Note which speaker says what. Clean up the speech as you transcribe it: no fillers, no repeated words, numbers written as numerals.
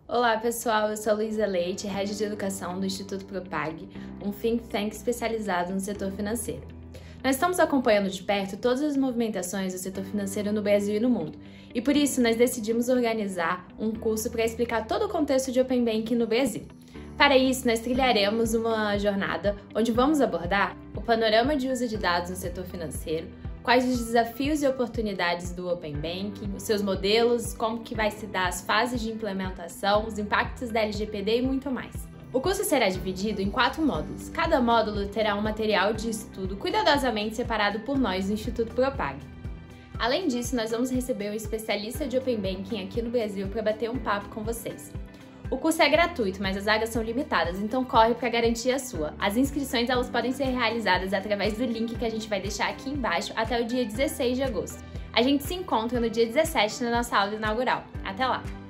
Speaker 1: Olá pessoal, eu sou a Luísa Leite, Head de Educação do Instituto Propag, um think tank especializado no setor financeiro. Nós estamos acompanhando de perto todas as movimentações do setor financeiro no Brasil e no mundo, e por isso nós decidimos organizar um curso para explicar todo o contexto de Open Banking no Brasil. Para isso, nós trilharemos uma jornada onde vamos abordar o panorama de uso de dados no setor financeiro, quais os desafios e oportunidades do Open Banking, os seus modelos, como que vai se dar as fases de implementação, os impactos da LGPD e muito mais. O curso será dividido em 4 módulos. Cada módulo terá um material de estudo cuidadosamente separado por nós do Instituto Propag. Além disso, nós vamos receber um especialista de Open Banking aqui no Brasil para bater um papo com vocês. O curso é gratuito, mas as vagas são limitadas, então corre para garantir a sua. As inscrições elas podem ser realizadas através do link que a gente vai deixar aqui embaixo até o dia 16 de agosto. A gente se encontra no dia 17 na nossa aula inaugural. Até lá!